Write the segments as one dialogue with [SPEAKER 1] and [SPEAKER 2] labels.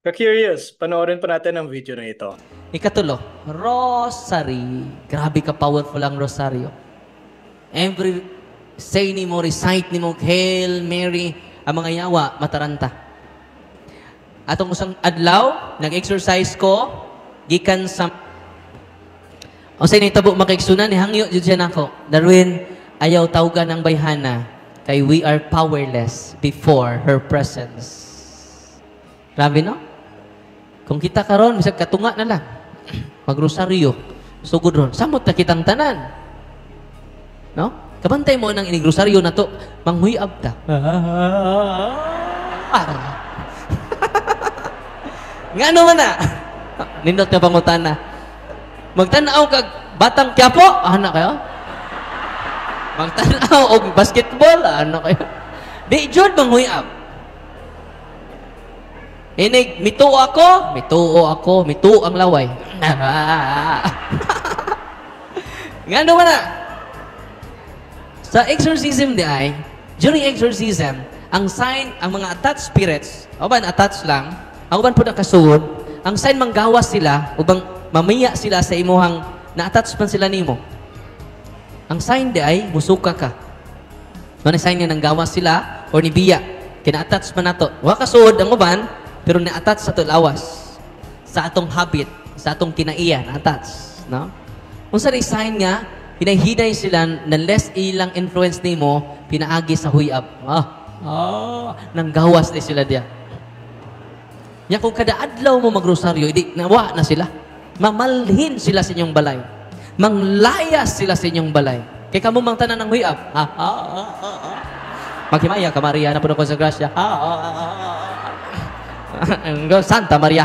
[SPEAKER 1] Ka-curious, panoorin pa natin ang video na ito.
[SPEAKER 2] Ikatulo, rosary. Grabe ka powerful ang rosaryo. Every say ni mo, recite ni mo, Hail Mary, ang mga yawa, mataranta. Atong usang adlaw, nag-exercise ko, gikan sa... O sa initabo makaigsunan, hangyo dyan siya nako. Darwin, ayaw tawgan ng bayhana, kay we are powerless before her presence. Grabe, no? Kung kita karon bisag katunga na lang, magrosaryo, sugod ron, samot na kitang tanan. No? Kabantay mo nang inigrosaryo na to, manghuyab ta. Nga ano man na? Nindot na pangutana. Magtanaw kag batang Quiapo, anak kayo? Magtanaw og basketball, anak kayo? Di jud manghuyab. Inig, mituo ako, mituo ang laway. Nga naman na. Sa exorcism di ay, during exorcism, ang sign, ang mga attached spirits, o ba, attached lang, ang uban po na kasuod, ang sign manggawas sila, ubang mamiya sila sa imuhang, na-attach man sila nimo. Ang sign di ay, musuka ka. Ano sign nga nang gawas sila, or nibiya, kina-attach man nato. Wa kasuod ang uban, pero na-attach sa lawas, sa atong habit, sa atong kinaiya, na-attach. No? Kung sa sign nga, hinay-hinay sila na less ilang influence ni mo, pinaagi sa huyab. Nang gawas na sila diya. Ya kung kada adlaw mo magrosaryo, hindi, nawa na sila. Mamalhin sila sa inyong balay. Manglayas sila sa inyong balay. Kaya kamo mang tanan ng huyab. Maghimaya ka, Maria, na puno ko sa grasya. Santa Maria,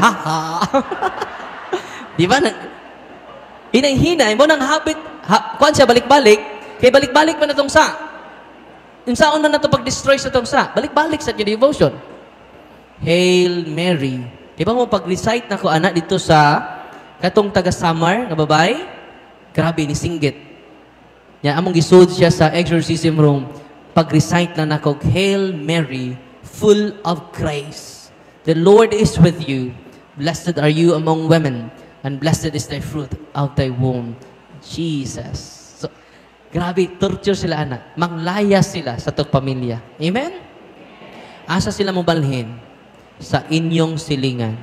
[SPEAKER 2] di ba? Hinay-hinay mo ng habit, kuhan siya balik-balik, kaya balik-balik pa na itong sa. Yung saon man na ito pag-destroy sa itong sa, balik-balik sa your devotion. Hail Mary. Di ba mo pag-recite na ko, anak, dito sa katong taga-Samar na babae, grabe, ni singgit. Yan, among gisud siya sa exorcism room, pag-recite na nako, Hail Mary, full of grace. The Lord is with you. Blessed are you among women, and blessed is the fruit of thy womb, Jesus. So, grabe, torture sila, anak. Manglayas sila sa itong pamilya. Amen? Asa sila mo balhin? Sa inyong silingan.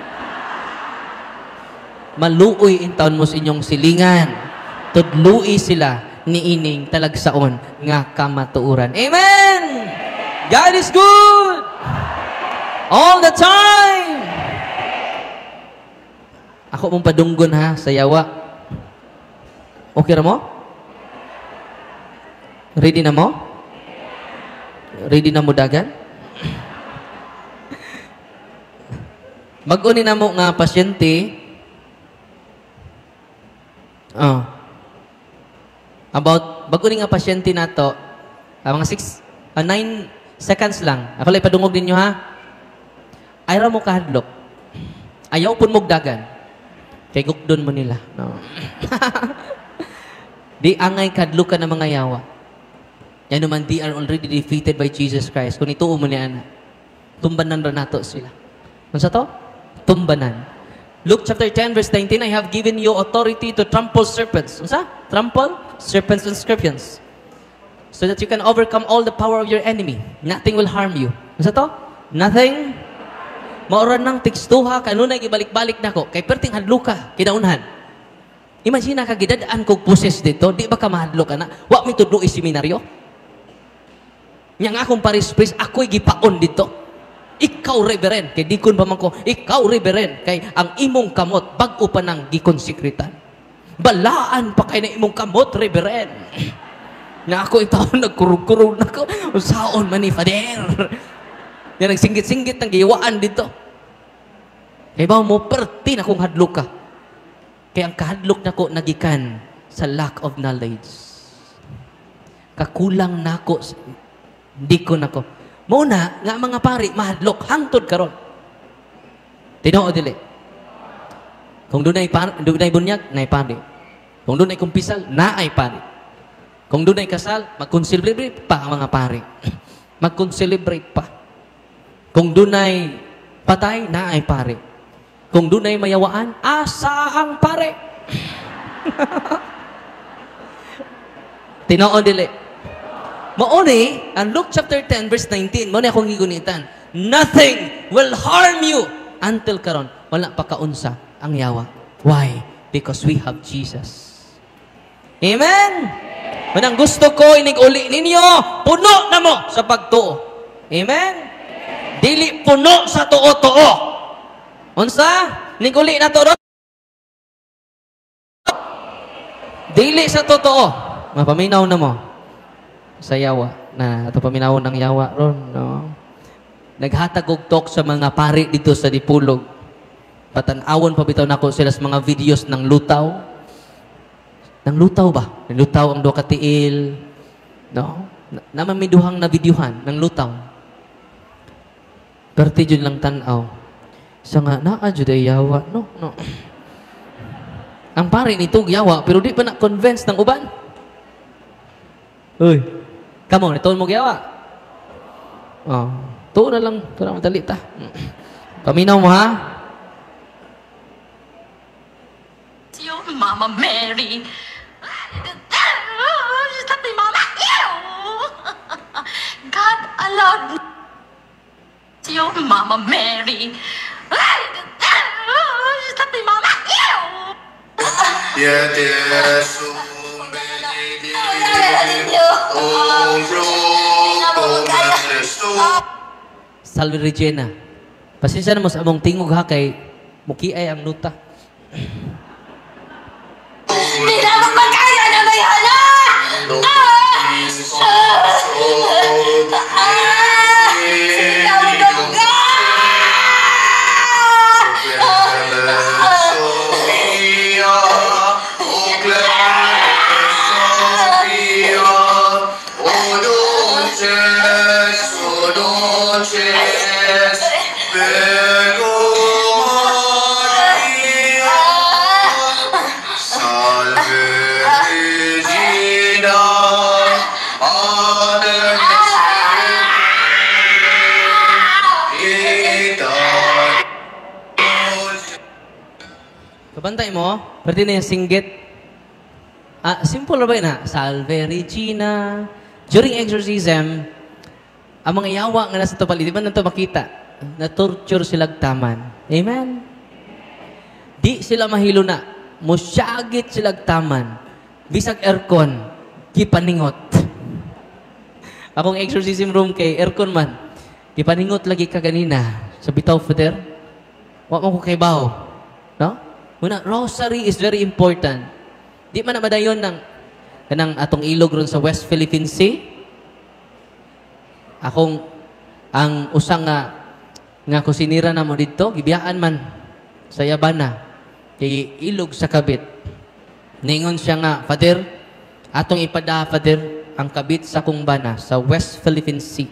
[SPEAKER 2] Maluoy in taon mo sa inyong silingan. Tudluoy sila ni ining talagsaon nga kamatuuran. Amen! God is good! All the time! Ako mong padunggon ha, sa yawa. Okay na mo? Ready na mo? Ready na mo dagan? Mag-uni na mo nga pasyente. Mag-uni nga pasyente na to, mga 9 seconds lang. Ako lang ipadungog ninyo ha. Ayaw mo kahadlok. Ayaw pun mugdagan. Kay gugdon mo nila. No. Di angay kadlok ka ng mga yawa. Yan naman, they are already defeated by Jesus Christ. Kung ituo mo niya, tumbanan rin nato sila. Ano sa to? Tumbanan. Luke chapter 10 verse 19, I have given you authority to trample serpents. Ano sa? Trample serpents and scorpions. So that you can overcome all the power of your enemy. Nothing will harm you. Ano sa to? Nothing. Maoran ng tikstuha, kanunay ibalik-balik na ko. Kay perting hadlo ka, kinaunhan. Imagine na kagidadaan kong poses dito, di ba ka mahadlo ka na? Wa mi tudlo seminaryo. Yang akong paris-paris, ako'y gipaon dito. Ikaw, reverend, kay dikon pa man ko, ikaw, reverend, kay ang imong kamot, bago pa ng gikonsekritan. Balaan pa kay na imong kamot, reverend. Na ako itaw, nagkurug-kurug na ko, saon man ni Fader. Yan, nagsinggit-singgit ng giwaan dito. Kaya ba mo, perti na kong hadlok ka. Kaya ang kahadlok na ko nagikan sa lack of knowledge. Kakulang na ko, hindi ko na ko. Muna, nga mga pari, mahadlok, hangtod karon. Tinoo dili. Kung doon ay bunyag, na ay pari. Kung doon ay kumpisal, na ay pari. Kung doon ay kasal, mag-concelebrate pa ang mga pari. Mag-concelebrate pa. Kung doon ay Patay na ay pare. Kung doon ay mayawaan, asa ang pare? Tinoon dili. Mauni, ang Luke chapter 10 verse 19, mo na akong gigunitan. Nothing will harm you until karon. Wala pa kaunsa ang yawa. Why? Because we have Jesus. Amen? Manang gusto ko inig-uli ninyo, puno na mo sa pagtuo. Amen? Dili puno sa tuo-tuo. Unsa? Inig-uli na to. Dili sa totoo. Mapaminaw na mo sa yawa na ato paminaw ng yawa ron, no? Naghatag og talk sa mga pari dito sa Dipulog. Patanawon pa bitaw nako sila sa mga videos ng lutaw. Nang lutaw ba? Nang lutaw ang duha ka tiil. No? Naman may duhang na videohan ng lutaw. Perti jud lang tan-aw. Sa nga naa jud ay yawa, no? No. Ang pari nito yawa pero di pa na convince ng uban. Uy. Come on, ito mo yawa. Oh, tuo na lang, tuo na madali ta. Paminaw mo ha?
[SPEAKER 3] Your Mama Mary. Stop me, Mama. Ew. God allowed your Mama Mary. Stop me, Mama. Ew.
[SPEAKER 2] Salve Regina. Pasensya na mo sa among tingog ha kay muki ay ang nuta.
[SPEAKER 3] Hindi na magkakaya na mayhala!
[SPEAKER 2] Kabantay mo, pwede na yung singgit. Simple na ba yun ha? Salve Regina. During exorcism, ang mga yawa nga nasa tupali, di ba nito makita? Na-torture sila taman. Amen? Di sila mahilo na. Musyagit sila taman. Bisag aircon, kipaningot. Akong exorcism room kay aircon man. Kipaningot lagi ka ganina. Sa bitaw, Father. Wak mo ko kay baho. No? Una, rosary is very important. Di man na madayon ng kanang atong ilog ron sa West Philippine Sea. Ang usang nga kusinira na mo dito, gibiyaan man sa Yabana. Kay ilog sa kabit. Ningon siya nga, Father, atong ipada, Father, ang kabit sa kumbana sa West Philippine Sea.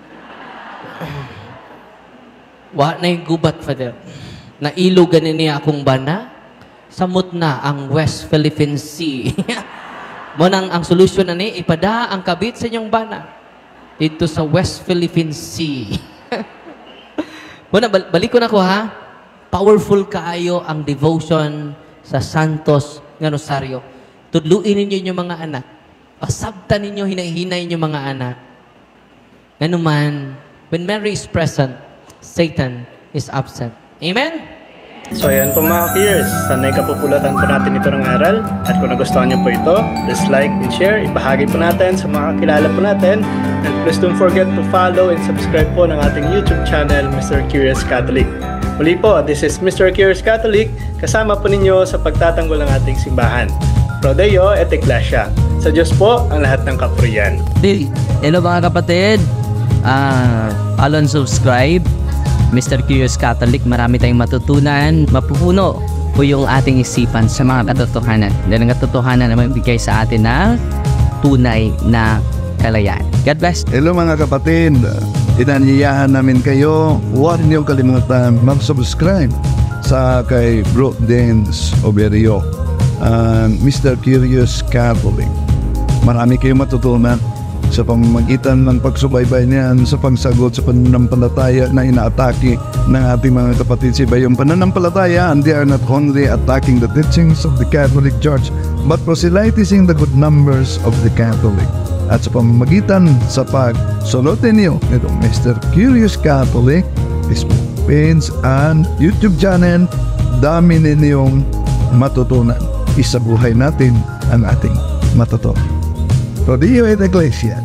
[SPEAKER 2] Wa na yung gubat, Father. Na ilogan niya akong bana, samot na ang West Philippine Sea. Mo nang ang solusyon na ni, ipada ang kabit sa inyong bana dito sa West Philippine Sea. Muna, balik ko na ko ha. Powerful kaayo ang devotion sa Santos nga Rosario. Tudluin ninyo yung mga anak. Pasabtan ninyo, hinay-hinay yung mga anak. Ganuman, when Mary is present, Satan is absent. Amen?
[SPEAKER 1] So ayan po mga peers, sanay kapupulatan po natin ito ng aral. At kung nagustuhan niyo po ito, please like and share, ibahagi po natin sa mga kakilala po natin. And please don't forget to follow and subscribe po ng ating YouTube channel, Mr. Curious Catholic. Muli po, this is Mr. Curious Catholic, kasama po ninyo sa pagtatanggol ng ating simbahan. Pro Deo et Ecclesia. Sa Diyos po ang lahat ng kapurian.
[SPEAKER 4] Hello mga kapatid, follow and subscribe Mr. Curious Catholic. Marami tayong matutunan, mapupuno po yung ating isipan sa mga katotohanan. Dahil ang katotohanan na magbigay sa atin ng tunay na kalayaan. God bless.
[SPEAKER 5] Hello mga kapatid, inanyayahan namin kayo, huwag niyong kalimutan mag-subscribe sa kay Bro Dance Oberio, Mr. Curious Catholic. Marami kayong matutunan. sa pamamagitan ng pagsubaybay niyan sa pagsagot sa pananampalataya na inaatake ng ating mga kapatid sa iba. Yung pananampalataya, and they are not only attacking the teachings of the Catholic Church, but proselytizing the good numbers of the Catholic. At sa pamamagitan sa pagsunod ninyo nitong Mr. Curious Catholic, Facebook page and YouTube channel, dami ninyong matutunan. Isabuhay natin ang ating matutunan. Rodillo et Iglesia.